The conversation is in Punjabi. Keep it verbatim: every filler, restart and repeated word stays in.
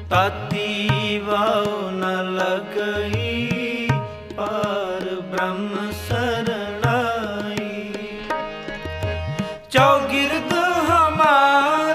ताती वाव न लगई पार ब्रह्म शरणाई। चौगिर्द हमार